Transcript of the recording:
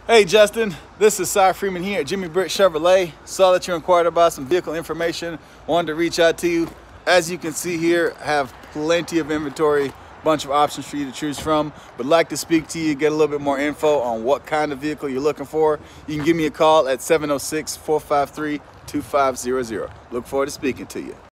Hey Justin, this is Cy Freeman here at Jimmy Britt Chevrolet. Saw that you inquired about some vehicle information, wanted to reach out to you. As you can see here, I have plenty of inventory, bunch of options for you to choose from, but like to speak to you, get a little bit more info on what kind of vehicle you're looking for. You can give me a call at 706-453-2500. Look forward to speaking to you.